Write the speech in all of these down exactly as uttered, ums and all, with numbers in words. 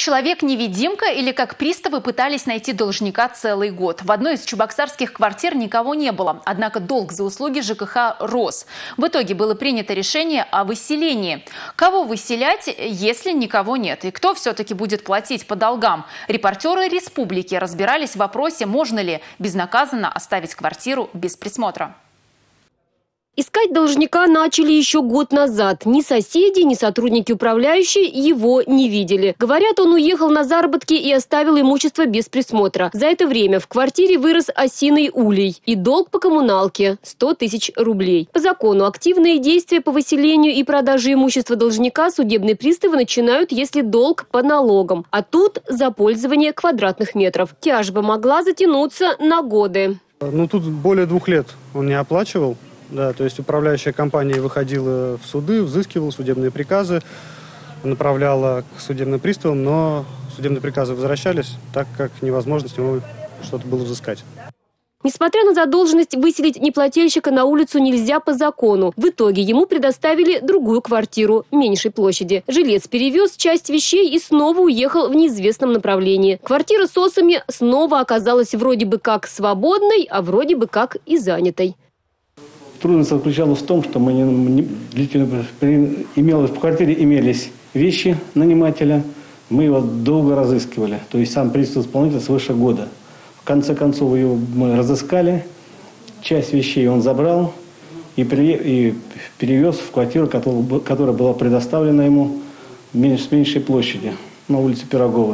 человек-невидимка или как приставы пытались найти должника целый год. В одной из чебоксарских квартир никого не было. Однако долг за услуги ЖКХ рос. В итоге было принято решение о выселении. Кого выселять, если никого нет? И кто все-таки будет платить по долгам? Репортеры «Республики» разбирались в вопросе, можно ли безнаказанно оставить квартиру без присмотра. Искать должника начали еще год назад. Ни соседи, ни сотрудники управляющей его не видели. Говорят, он уехал на заработки и оставил имущество без присмотра. За это время в квартире вырос осиный улей. И долг по коммуналке – сто тысяч рублей. По закону активные действия по выселению и продаже имущества должника судебные приставы начинают, если долг по налогам. А тут за пользование квадратных метров. Тяжба могла затянуться на годы. Ну тут более двух лет он не оплачивал. Да, то есть управляющая компания выходила в суды, взыскивала судебные приказы, направляла к судебным приставам, но судебные приказы возвращались, так как невозможно с него что-то было взыскать. Несмотря на задолженность, выселить неплательщика на улицу нельзя по закону. В итоге ему предоставили другую квартиру меньшей площади. Жилец перевез часть вещей и снова уехал в неизвестном направлении. Квартира с осами снова оказалась вроде бы как свободной, а вроде бы как и занятой. Трудность заключалась в том, что мы не, не, имело, в квартире имелись вещи нанимателя, мы его долго разыскивали. То есть сам пристав-исполнитель свыше года. В конце концов его мы разыскали, часть вещей он забрал и, при, и перевез в квартиру, которая, которая была предоставлена ему меньше, с меньшей площади, на улице Пирогова.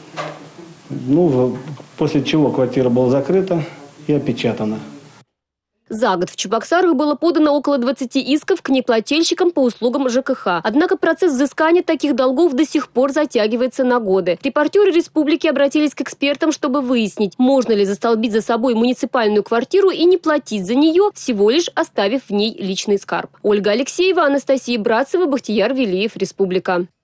Ну, после чего квартира была закрыта и опечатана. За год в Чебоксарах было подано около двадцати исков к неплательщикам по услугам ЖКХ. Однако процесс взыскания таких долгов до сих пор затягивается на годы. Репортеры «Республики» обратились к экспертам, чтобы выяснить, можно ли застолбить за собой муниципальную квартиру и не платить за нее, всего лишь оставив в ней личный скарб. Ольга Алексеева, Анастасия Братцева, Бахтияр Велиев, «Республика».